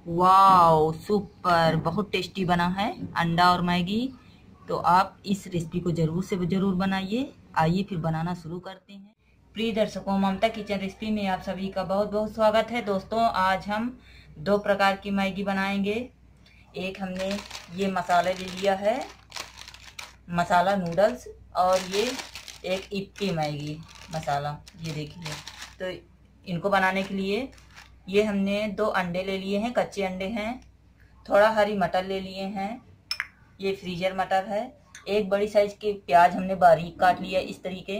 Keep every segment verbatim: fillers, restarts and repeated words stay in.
Wow super, बहुत tasty बना है अंडा और मैगी। तो आप इस रेसिपी को ज़रूर से ज़रूर बनाइए। आइए फिर बनाना शुरू करते हैं। प्रिय दर्शकों, ममता किचन रेसिपी में आप सभी का बहुत बहुत स्वागत है। दोस्तों, आज हम दो प्रकार की मैगी बनाएंगे। एक हमने ये मसाला ले लिया है, मसाला नूडल्स, और ये एक इप्पी मैगी मसाला, ये देखिए। तो इनको बनाने के लिए ये हमने दो अंडे ले लिए हैं, कच्चे अंडे हैं। थोड़ा हरी मटर ले लिए हैं, ये फ्रीजर मटर है। एक बड़ी साइज के प्याज हमने बारीक काट लिया इस तरीके।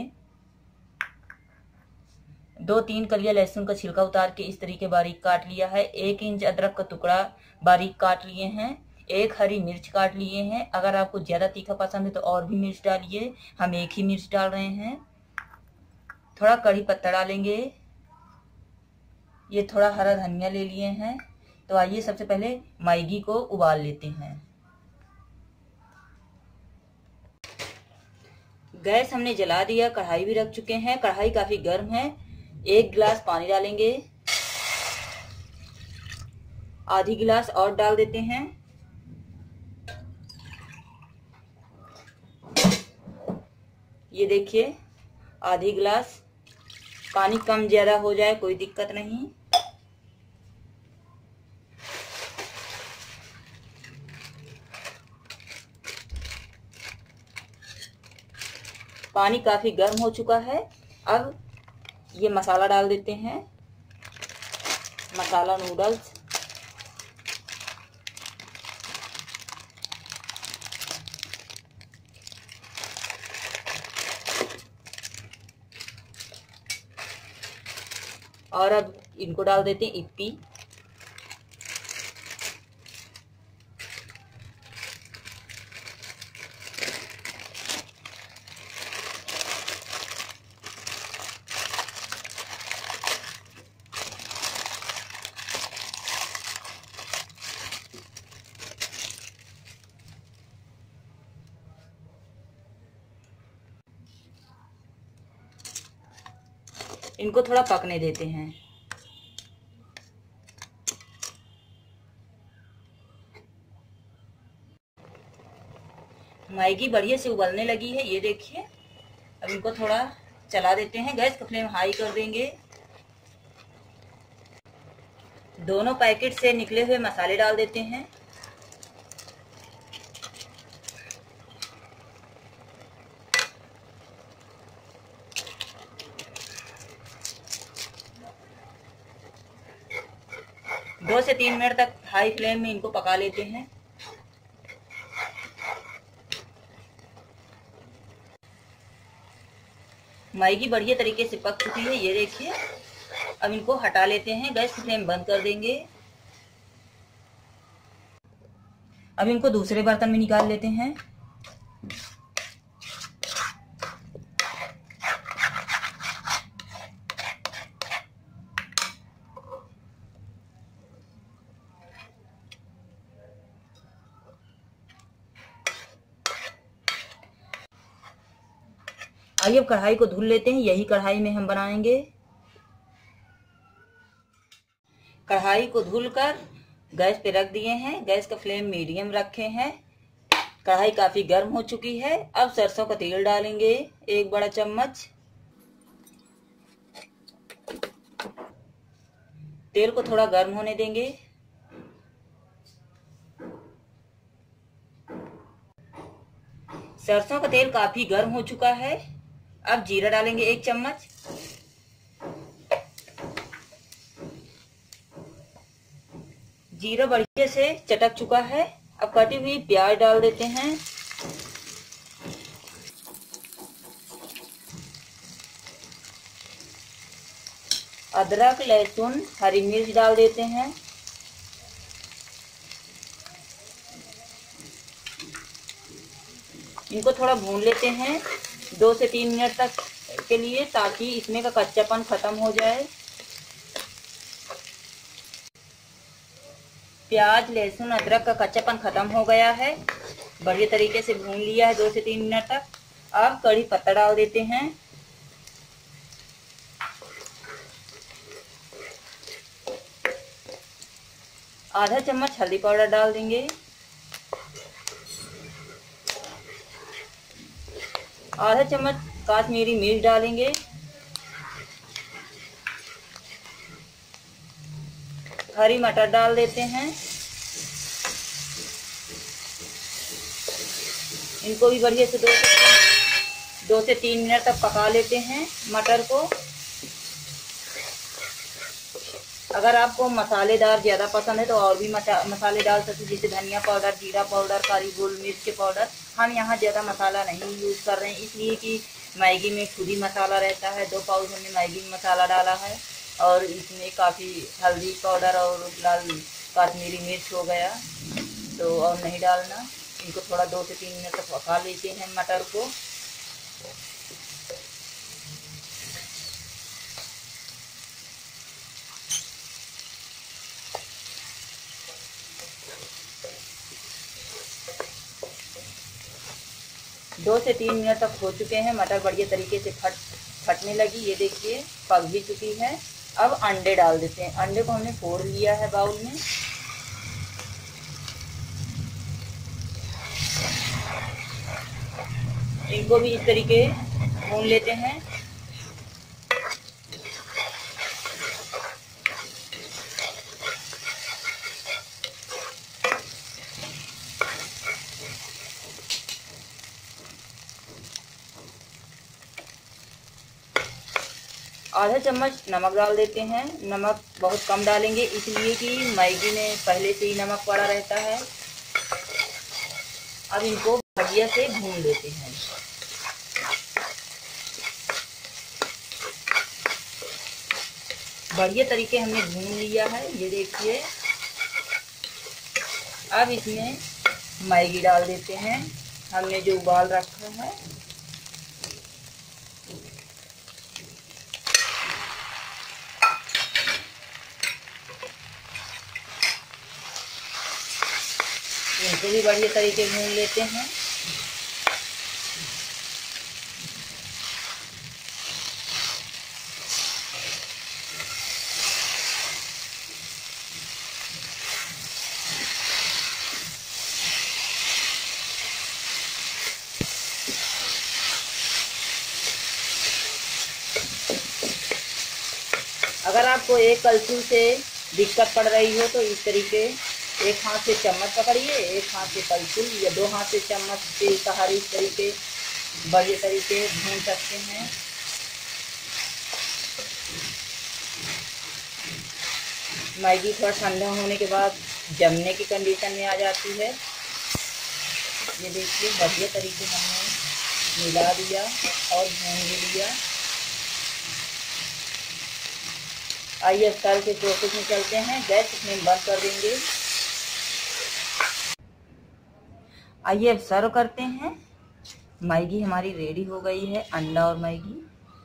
दो तीन कलियां लहसुन का छिलका उतार के इस तरीके बारीक काट लिया है। एक इंच अदरक का टुकड़ा बारीक काट लिए हैं। एक हरी मिर्च काट लिए हैं। अगर आपको ज्यादा तीखा पसंद है तो और भी मिर्च डालिए, हम एक ही मिर्च डाल रहे हैं। थोड़ा कड़ी पत्ता डालेंगे। ये थोड़ा हरा धनिया ले लिए हैं। तो आइए सबसे पहले मैगी को उबाल लेते हैं। गैस हमने जला दिया, कढ़ाई भी रख चुके हैं। कढ़ाई काफी गर्म है। एक गिलास पानी डालेंगे, आधी गिलास और डाल देते हैं। ये देखिए, आधी गिलास। पानी कम ज्यादा हो जाए कोई दिक्कत नहीं। पानी काफी गर्म हो चुका है। अब ये मसाला डाल देते हैं, मसाला नूडल्स। और अब इनको डाल देते हैं इप्पी। इनको थोड़ा पकने देते हैं। मैगी बढ़िया से उबलने लगी है, ये देखिए। अब इनको थोड़ा चला देते हैं। गैस का फ्लेम हाई कर देंगे। दोनों पैकेट से निकले हुए मसाले डाल देते हैं। दो से तीन मिनट तक हाई फ्लेम में इनको पका लेते हैं। मैगी बढ़िया तरीके से पक चुकी है, ये देखिए। अब इनको हटा लेते हैं, गैस की फ्लेम बंद कर देंगे। अब इनको दूसरे बर्तन में निकाल लेते हैं। आइए अब कढ़ाई को धुल लेते हैं, यही कढ़ाई में हम बनाएंगे। कढ़ाई को धुलकर गैस पे रख दिए हैं। गैस का फ्लेम मीडियम रखे हैं। कढ़ाई काफी गर्म हो चुकी है। अब सरसों का तेल डालेंगे, एक बड़ा चम्मच। तेल को थोड़ा गर्म होने देंगे। सरसों का तेल काफी गर्म हो चुका है। अब जीरा डालेंगे एक चम्मच। जीरा बढ़िया से चटक चुका है। अब कटी हुई प्याज डाल देते हैं। अदरक, लहसुन, हरी मिर्च डाल देते हैं। इनको थोड़ा भून लेते हैं दो से तीन मिनट तक के लिए, ताकि इसमें का कच्चापन खत्म हो जाए। प्याज, लहसुन, अदरक का कच्चापन खत्म हो गया है। बढ़िया तरीके से भून लिया है दो से तीन मिनट तक। अब कड़ी पत्ता डाल देते हैं। आधा चम्मच हल्दी पाउडर डाल देंगे, आधा चम्मच काश्मीरी मिर्च डालेंगे, हरी मटर डाल देते हैं। इनको भी बढ़िया से दो से दो से तीन मिनट तक पका लेते हैं मटर को। अगर आपको मसालेदार ज़्यादा पसंद है तो और भी मसाले डाल सकते, जैसे धनिया पाउडर, जीरा पाउडर, काली गोल मिर्च के पाउडर। हम यहाँ ज़्यादा मसाला नहीं यूज़ कर रहे हैं, इसलिए कि मैगी में खुद ही मसाला रहता है। दो पाउच हमने मैगी में मसाला डाला है और इसमें काफ़ी हल्दी पाउडर और लाल काश्मीरी मिर्च हो गया, तो और नहीं डालना। इनको थोड़ा दो से तीन मिनट तक पका लेते हैं मटर को। दो से तीन मिनट तक हो चुके हैं, मटर बढ़िया तरीके से फट फटने लगी। ये देखिए पक भी चुकी है। अब अंडे डाल देते हैं। अंडे को हमने फोड़ लिया है बाउल में। इनको भी इस तरीके भून लेते हैं। आधा चम्मच नमक डाल देते हैं। नमक बहुत कम डालेंगे, इसलिए कि मैगी में पहले से ही नमक पड़ा रहता है। अब इनको बढ़िया से भून लेते हैं। बढ़िया तरीके हमने भून लिया है, ये देखिए। अब इसमें मैगी डाल देते हैं, हमने जो उबाल रखा है। इनको भी बढ़िया तरीके भून लेते हैं। अगर आपको एक कलछुल से दिक्कत पड़ रही हो तो इस तरीके एक हाथ से चम्मच पकड़िए, एक हाथ से कलछुल या दो हाथ से चम्मच के सहारे इस तरीके बढ़िया तरीके भून सकते हैं। मैगी थोड़ा ठंडा होने के बाद जमने की कंडीशन में आ जाती है। ये देखिए बढ़िया तरीके हमने मिला दिया और भून भी लिया। आइए अब सर्व के प्रोसेस में चलते हैं। गैस फ्लेम बंद कर देंगे। आइए अब सर्व करते हैं। मैगी हमारी रेडी हो गई है, अंडा और मैगी।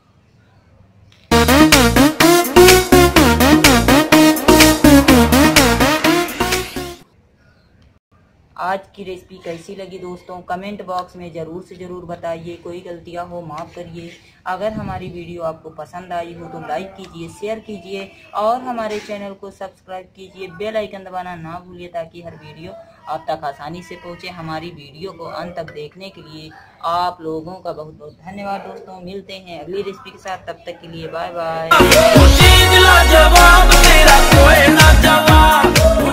आज की रेसिपी कैसी लगी दोस्तों, कमेंट बॉक्स में ज़रूर से ज़रूर बताइए। कोई गलतियां हो माफ़ करिए। अगर हमारी वीडियो आपको पसंद आई हो तो लाइक कीजिए, शेयर कीजिए और हमारे चैनल को सब्सक्राइब कीजिए। बेल आइकन दबाना ना भूलिए ताकि हर वीडियो आप तक आसानी से पहुंचे। हमारी वीडियो को अंत तक देखने के लिए आप लोगों का बहुत बहुत धन्यवाद दोस्तों। मिलते हैं अगली रेसिपी के साथ, तब तक के लिए बाय बाय।